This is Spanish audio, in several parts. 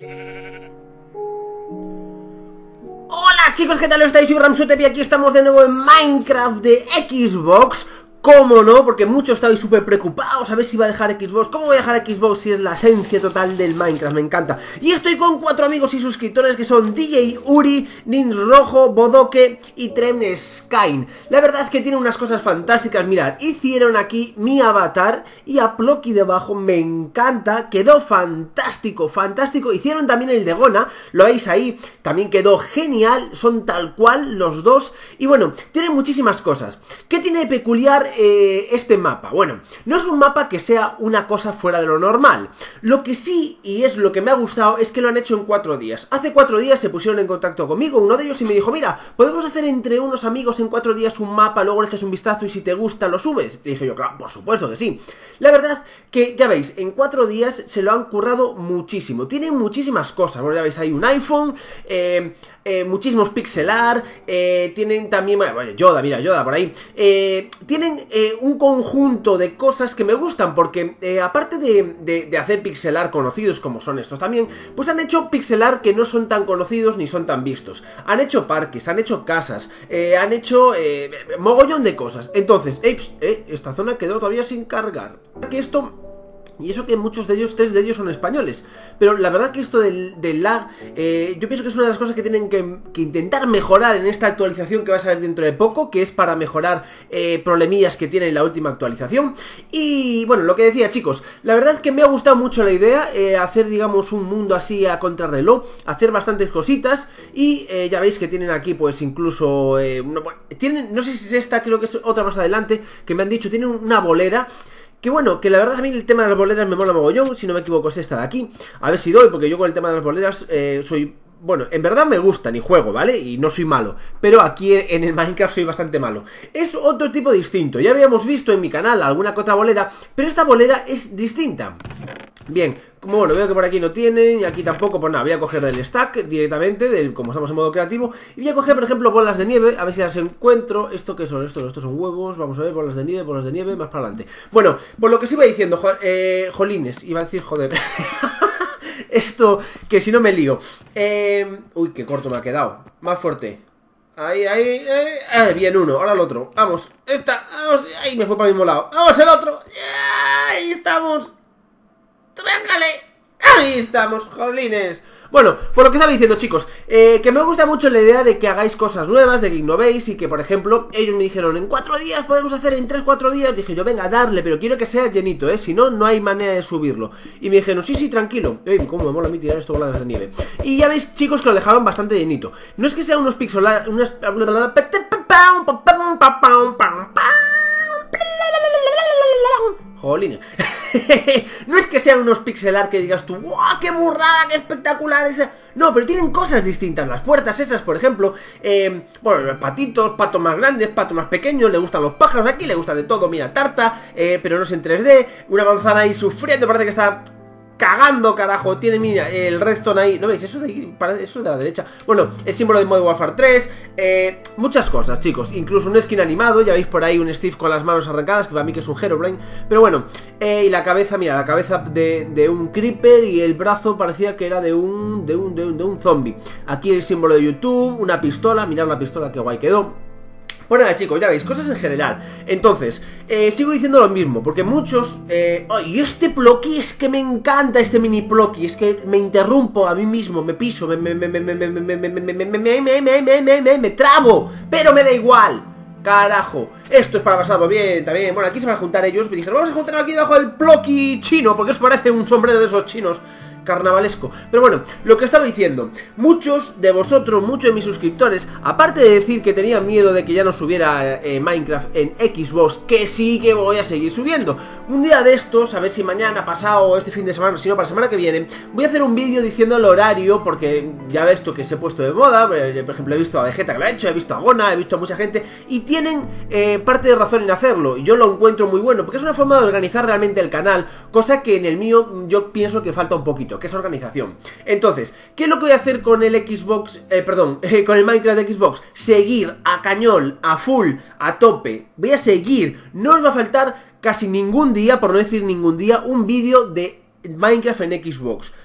Hola chicos, ¿qué tal estáis? Soy Ramsutep y aquí estamos de nuevo en Minecraft de Xbox. ¿Cómo no? Porque muchos estáis súper preocupados a ver si va a dejar Xbox. ¿Cómo voy a dejar Xbox si es la esencia total del Minecraft? Me encanta. Y estoy con 4 amigos y suscriptores que son DJ Uri, Nins Rojo, Bodoque y Tremneskyne. La verdad es que tienen unas cosas fantásticas. Mirad, hicieron aquí mi avatar y a Plocky debajo. Me encanta, quedó fantástico, fantástico. Hicieron también el de Gona, lo veis ahí, también quedó genial. Son tal cual los dos. Y bueno, tienen muchísimas cosas. ¿Qué tiene de peculiar este mapa? Bueno, no es un mapa que sea una cosa fuera de lo normal. Lo que sí, y es lo que me ha gustado, es que lo han hecho en 4 días. Hace 4 días se pusieron en contacto conmigo, uno de ellos, y me dijo: mira, podemos hacer entre unos amigos en 4 días un mapa, luego le echas un vistazo y si te gusta lo subes. Y dije yo: claro, por supuesto que sí. La verdad que, ya veis, en 4 días se lo han currado muchísimo. Tienen muchísimas cosas. Bueno, ya veis, hay un iPhone, muchísimos pixelar, tienen también, bueno, Yoda, mira, Yoda por ahí, tienen un conjunto de cosas que me gustan, porque aparte de hacer pixelar conocidos como son estos también, pues han hecho pixelar que no son tan conocidos ni son tan vistos. Han hecho parques, han hecho casas, han hecho mogollón de cosas. Entonces, esta zona quedó todavía sin cargar. Que esto... Y eso que muchos de ellos, 3 de ellos son españoles. Pero la verdad que esto del lag, yo pienso que es una de las cosas que tienen que intentar mejorar en esta actualización que va a salir dentro de poco, que es para mejorar problemillas que tiene la última actualización. Y bueno, lo que decía, chicos, la verdad que me ha gustado mucho la idea, hacer, digamos, un mundo así a contrarreloj, hacer bastantes cositas. Y ya veis que tienen aquí, pues incluso, tienen, no sé si es esta, creo que es otra más adelante, que me han dicho, tienen una bolera. Que bueno, que la verdad a mí el tema de las boleras me mola mogollón. Si no me equivoco es esta de aquí. A ver si doy, porque yo con el tema de las boleras soy... Bueno, en verdad me gustan y juego, ¿vale? Y no soy malo, pero aquí en el Minecraft soy bastante malo. Es otro tipo distinto. Ya habíamos visto en mi canal alguna que otra bolera, pero esta bolera es distinta. Bien, como bueno, veo que por aquí no tienen y aquí tampoco, pues nada, voy a coger del stack directamente, como estamos en modo creativo. Y voy a coger, por ejemplo, bolas de nieve, a ver si las encuentro. ¿Esto qué son? Estos son huevos, vamos a ver, bolas de nieve, más para adelante. Bueno, por lo que os iba diciendo, jolines, iba a decir joder. Esto, que si no me lío. Uy, qué corto me ha quedado. Más fuerte. Ahí, bien, uno, ahora el otro. Vamos, vamos, ahí me fue para el mismo lado. Vamos, el otro. Ahí estamos. ¡Tráncale! ¡Ahí estamos, jolines! Bueno, por lo que estaba diciendo, chicos, que me gusta mucho la idea de que hagáis cosas nuevas, de que innovéis y que, por ejemplo, ellos me dijeron, en 4 días podemos hacer, en 3-4 días. Dije yo, venga, darle, pero quiero que sea llenito, si no, no hay manera de subirlo. Y me dijeron, sí, tranquilo. Cómo me mola a mí tirar esto bolas de nieve. Y ya veis, chicos, que lo dejaron bastante llenito. No es que sea unos pixelar... Jolines. No es que sean unos pixelar que digas tú, ¡wow! ¡Qué burrada! ¡Qué espectacular! No, pero tienen cosas distintas. Las puertas esas, por ejemplo, bueno, patitos, patos más grandes, patos más pequeños, le gustan los pájaros, aquí le gusta de todo. Mira, tarta, pero no es en 3D. Una manzana ahí sufriendo, parece que está... cagando, carajo, tiene, mira, el redstone ahí, ¿no veis? Eso de ahí, eso es de la derecha. Bueno, el símbolo de Modern Warfare 3, muchas cosas, chicos, incluso un skin animado, ya veis por ahí un Steve con las manos arrancadas, que para mí que es un Herobrine, pero bueno, y la cabeza, mira, la cabeza de un creeper y el brazo parecía que era de un zombie. Aquí el símbolo de YouTube, una pistola, mirad la pistola, que guay quedó. Pues nada, chicos, ya veis, cosas en general. Entonces, sigo diciendo lo mismo, porque muchos... y este Plocky, es que me encanta este mini Plocky. Es que me interrumpo a mí mismo, me piso, me trabo, pero me da igual. Carajo, esto es para pasarlo bien, también. Bueno, aquí se van a juntar ellos. Me dijeron, vamos a juntar aquí debajo del Plocky chino, porque os parece un sombrero de esos chinos carnavalesco. Pero bueno, lo que estaba diciendo, muchos de vosotros, muchos de mis suscriptores, aparte de decir que tenían miedo de que ya no subiera Minecraft en Xbox, que sí que voy a seguir subiendo. Un día de estos, a ver si mañana, pasado o este fin de semana, si no para la semana que viene, voy a hacer un vídeo diciendo el horario, porque ya ves esto que se ha puesto de moda. Por ejemplo, he visto a Vegeta que lo ha hecho, he visto a Gona, he visto a mucha gente, y tienen parte de razón en hacerlo, y yo lo encuentro muy bueno, porque es una forma de organizar realmente el canal, cosa que en el mío yo pienso que falta un poquito, que es organización. Entonces, ¿qué es lo que voy a hacer con el Xbox? Con el Minecraft de Xbox. Seguir a cañón, a full, a tope. Voy a seguir. No os va a faltar casi ningún día, por no decir ningún día, un vídeo de Minecraft en Xbox.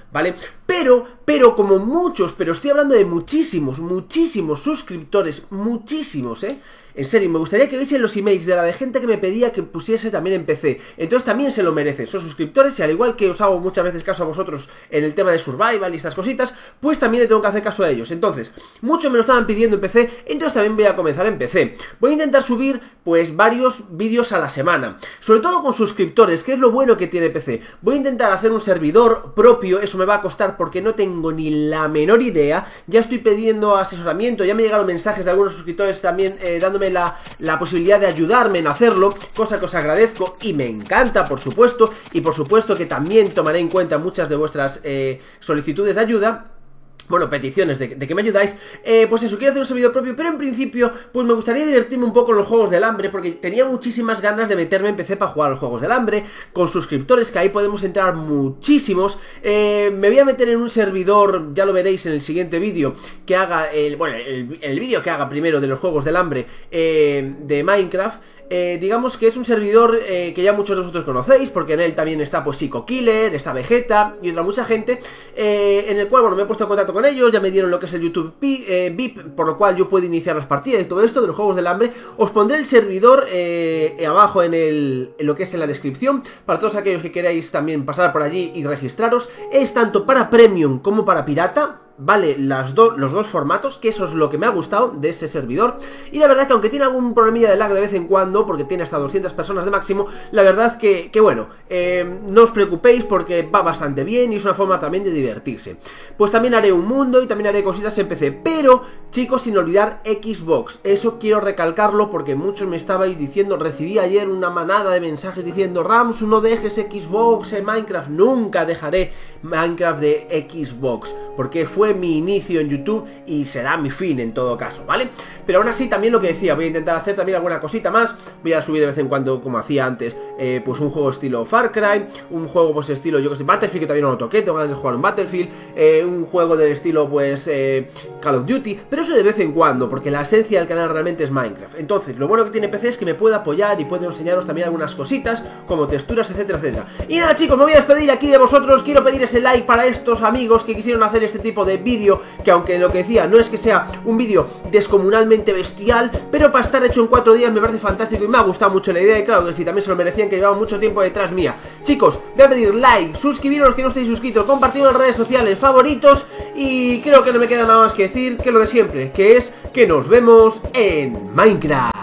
¿vale? Pero como muchos, pero estoy hablando de muchísimos suscriptores, muchísimos, en serio, me gustaría que viesen los emails de la de gente que me pedía que pusiese también en PC. Entonces también se lo merecen, son suscriptores y al igual que os hago muchas veces caso a vosotros en el tema de Survival y estas cositas, pues también le tengo que hacer caso a ellos. Entonces, muchos me lo estaban pidiendo en PC, entonces también voy a comenzar en PC. Voy a intentar subir pues varios vídeos a la semana, sobre todo con suscriptores, que es lo bueno que tiene PC. Voy a intentar hacer un servidor propio, eso me va a costar porque no tengo ni la menor idea. Ya estoy pidiendo asesoramiento, ya me llegaron mensajes de algunos suscriptores también dándome la posibilidad de ayudarme en hacerlo, cosa que os agradezco y me encanta, por supuesto, y por supuesto que también tomaré en cuenta muchas de vuestras solicitudes de ayuda. Bueno, peticiones de que me ayudáis. Pues eso, quiero hacer un servidor propio, pero en principio pues me gustaría divertirme un poco en los Juegos del Hambre, porque tenía muchísimas ganas de meterme en PC para jugar a los Juegos del Hambre, con suscriptores, que ahí podemos entrar muchísimos. Me voy a meter en un servidor, ya lo veréis en el siguiente vídeo, que haga, el vídeo que haga primero de los Juegos del Hambre de Minecraft. Digamos que es un servidor que ya muchos de vosotros conocéis, porque en él también está pues Psycho Killer, está Vegeta y otra mucha gente, en el cual, bueno, me he puesto en contacto con ellos, ya me dieron lo que es el YouTube VIP, por lo cual yo puedo iniciar las partidas y todo esto de los Juegos del Hambre. Os pondré el servidor abajo en lo que es en la descripción, para todos aquellos que queráis también pasar por allí y registraros. Es tanto para Premium como para Pirata, vale los dos formatos, que eso es lo que me ha gustado de ese servidor. Y la verdad que aunque tiene algún problemilla de lag de vez en cuando, porque tiene hasta 200 personas de máximo, la verdad que bueno, no os preocupéis porque va bastante bien y es una forma también de divertirse. Pues también haré un mundo y también haré cositas en PC, pero chicos, sin olvidar Xbox. Eso quiero recalcarlo porque muchos me estabais diciendo, recibí ayer una manada de mensajes diciendo: Ramsu, no dejes Xbox en Minecraft. Nunca dejaré Minecraft de Xbox, porque fue mi inicio en YouTube y será mi fin en todo caso, ¿vale? Pero aún así, también lo que decía, voy a intentar hacer también alguna cosita más. Voy a subir de vez en cuando, como hacía antes, pues un juego estilo Far Cry, un juego pues estilo, yo que sé, Battlefield, que todavía no lo toqué, tengo ganas de jugar un Battlefield, un juego del estilo pues Call of Duty, pero eso de vez en cuando, porque la esencia del canal realmente es Minecraft. Entonces, lo bueno que tiene PC es que me puede apoyar y puede enseñaros también algunas cositas, como texturas, etcétera, etcétera. Y nada, chicos, me voy a despedir aquí de vosotros. Quiero pedir ese like para estos amigos que quisieron hacer este tipo de vídeo, que aunque lo que decía, no es que sea un vídeo descomunalmente bestial, pero para estar hecho en 4 días me parece fantástico y me ha gustado mucho la idea. Y claro que sí, también se lo merecían, que llevaban mucho tiempo detrás mía. Chicos, voy a pedir like, suscribiros los que no estéis suscritos, compartirlo en redes sociales, favoritos, y creo que no me queda nada más que decir que lo de siempre, que es que nos vemos en Minecraft.